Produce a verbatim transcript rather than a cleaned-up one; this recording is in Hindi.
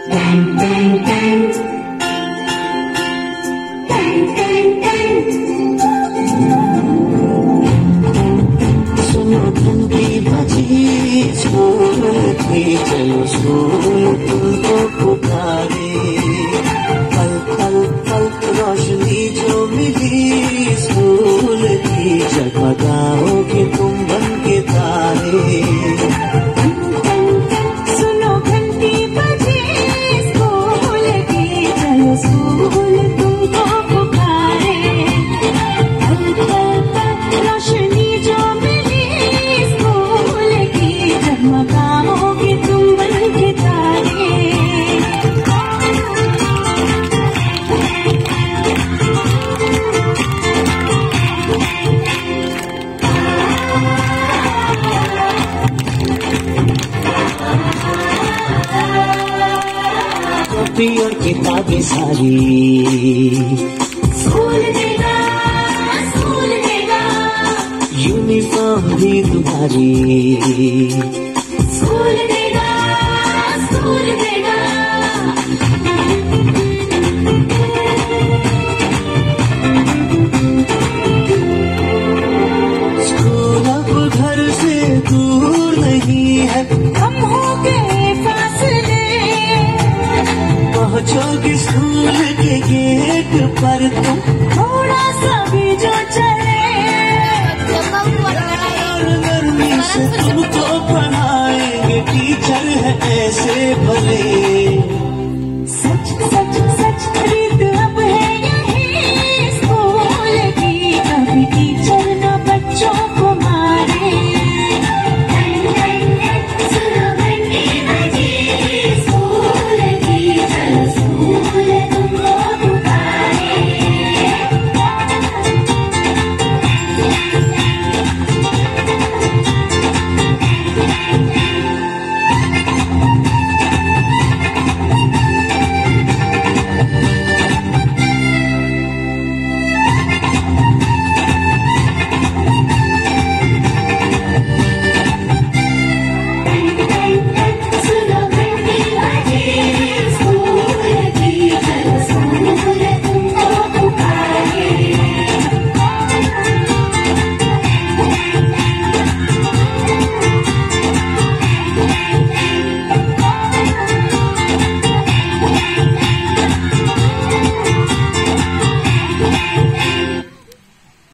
सुनो घंटी बजी स्कूल की, चलो स्कूल तुमको पुकारे। पल पल पल रोशनी जो मिली स्कूल की, जगमगाओगे तुम बन के तारे। सुनो घंटी बजी स्कूल की, चलो स्कूल तुमको पुकारे। पल पल पल रोशनी जो मिली स्कूल की, जगमगाओगे तुम बन के तारे। कॉपी और किताबें सारी स्कूल देगा, स्कूल देगा। यूनिफॉर्म भी तुम्हारी स्कूल देगा, स्कूल देगा। स्कूल अब घर से दूर नहीं है, कम हो गए फासले। पहुंचोगे स्कूल के गेट पर तुम, थोड़ा सा भी जो चले, प्यार नरमी से तुमको पढ़ाएंगे टीचर है ऐसे भले। सच सच